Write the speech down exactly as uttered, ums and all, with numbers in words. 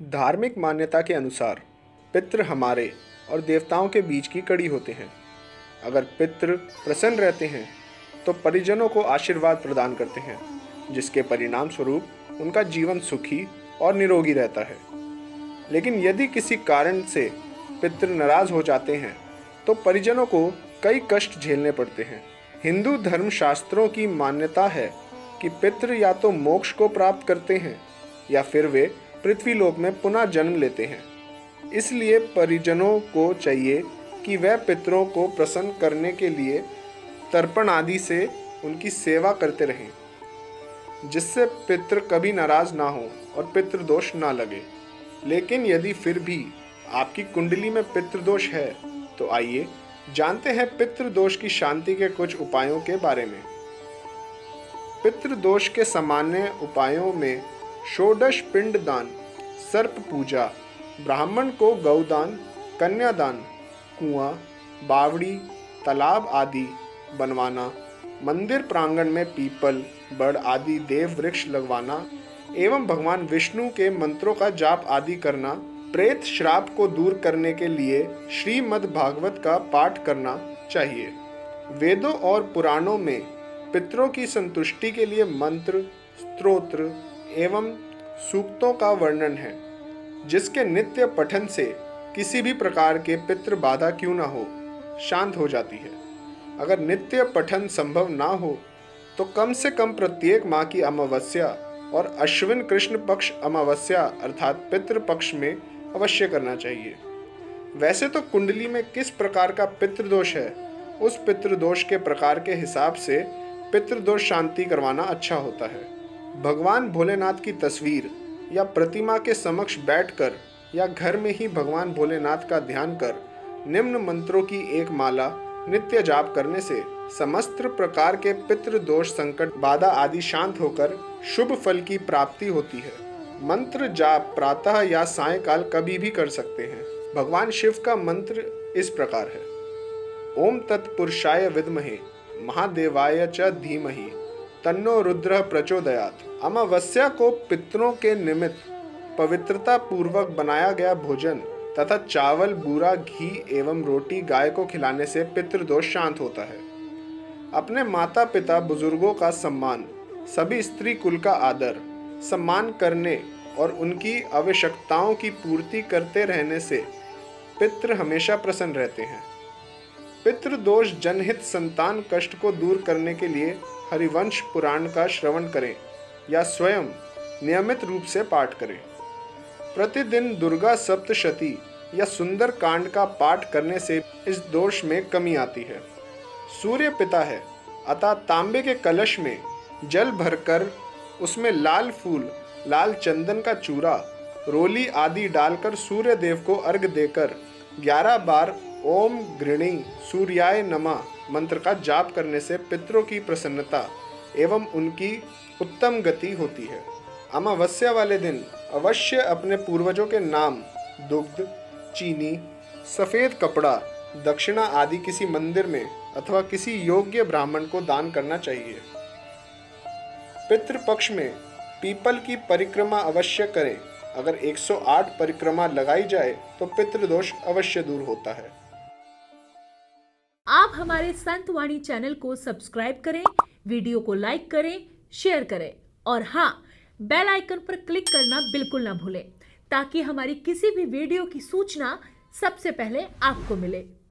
धार्मिक मान्यता के अनुसार पितृ हमारे और देवताओं के बीच की कड़ी होते हैं। अगर पितृ प्रसन्न रहते हैं तो परिजनों को आशीर्वाद प्रदान करते हैं, जिसके परिणाम स्वरूप उनका जीवन सुखी और निरोगी रहता है। लेकिन यदि किसी कारण से पितृ नाराज हो जाते हैं तो परिजनों को कई कष्ट झेलने पड़ते हैं। हिंदू धर्म शास्त्रों की मान्यता है कि पितृ या तो मोक्ष को प्राप्त करते हैं या फिर वे पृथ्वीलोक में पुनः जन्म लेते हैं। इसलिए परिजनों को चाहिए कि वह पितरों को प्रसन्न करने के लिए तर्पण आदि से उनकी सेवा करते रहें, जिससे पितृ कभी नाराज ना हो और पितृदोष ना लगे। लेकिन यदि फिर भी आपकी कुंडली में पितृदोष है तो आइए जानते हैं पितृदोष की शांति के कुछ उपायों के बारे में। पितृदोष के सामान्य उपायों में षोडश पिंड दान, सर्प पूजा, ब्राह्मण को गौदान, कन्यादान, कुआं, बावड़ी, तालाब आदि बनवाना, मंदिर प्रांगण में पीपल, बड़ आदि देव वृक्ष लगवाना एवं भगवान विष्णु के मंत्रों का जाप आदि करना, प्रेत श्राप को दूर करने के लिए श्रीमद् भागवत का पाठ करना चाहिए। वेदों और पुराणों में पितरों की संतुष्टि के लिए मंत्र, स्तोत्र एवं सूक्तों का वर्णन है, जिसके नित्य पठन से किसी भी प्रकार के पितृ बाधा क्यों न हो, शांत हो जाती है। अगर नित्य पठन संभव ना हो तो कम से कम प्रत्येक माह की अमावस्या और अश्विन कृष्ण पक्ष अमावस्या अर्थात पितृ पक्ष में अवश्य करना चाहिए। वैसे तो कुंडली में किस प्रकार का पितृदोष है, उस पितृदोष के प्रकार के हिसाब से पितृदोष शांति करवाना अच्छा होता है। भगवान भोलेनाथ की तस्वीर या प्रतिमा के समक्ष बैठकर या घर में ही भगवान भोलेनाथ का ध्यान कर निम्न मंत्रों की एक माला नित्य जाप करने से समस्त प्रकार के पितृदोष, संकट, बाधा आदि शांत होकर शुभ फल की प्राप्ति होती है। मंत्र जाप प्रातः या सायंकाल कभी भी कर सकते हैं। भगवान शिव का मंत्र इस प्रकार है: ओम तत्पुरुषाय विद्महे महादेवाय च धीमहि तन्नो रुद्र प्रचोदयात्। अमावस्या को पितरों के निमित्त पवित्रता पूर्वक बनाया गया भोजन तथा चावल, बूरा, घी एवं रोटी गाय को खिलाने से पितृदोष शांत होता है। अपने माता पिता बुजुर्गों का सम्मान, सभी स्त्री कुल का आदर सम्मान करने और उनकी आवश्यकताओं की पूर्ति करते रहने से पितृ हमेशा प्रसन्न रहते हैं। पितृदोष जनहित संतान कष्ट को दूर करने के लिए हरिवंश पुराण का श्रवण करें या स्वयं नियमित रूप से पाठ करें। प्रतिदिन दुर्गा सप्तशती या सुंदर कांड का पाठ करने से इस दोष में कमी आती है। सूर्य पिता है, अतः तांबे के कलश में जल भरकर उसमें लाल फूल, लाल चंदन का चूरा, रोली आदि डालकर सूर्य देव को अर्घ देकर ग्यारह बार ओम गृणी सूर्याय नमः मंत्र का जाप करने से पितरों की प्रसन्नता एवं उनकी उत्तम गति होती है। अमावस्या वाले दिन अवश्य अपने पूर्वजों के नाम दुग्ध, चीनी, सफ़ेद कपड़ा, दक्षिणा आदि किसी मंदिर में अथवा किसी योग्य ब्राह्मण को दान करना चाहिए। पितृपक्ष में पीपल की परिक्रमा अवश्य करें। अगर एक सौ आठ परिक्रमा लगाई जाए तो पितृदोष अवश्य दूर होता है। आप हमारे संतवाणी चैनल को सब्सक्राइब करें, वीडियो को लाइक करें, शेयर करें और हाँ, बेल आइकन पर क्लिक करना बिल्कुल ना भूलें, ताकि हमारी किसी भी वीडियो की सूचना सबसे पहले आपको मिले।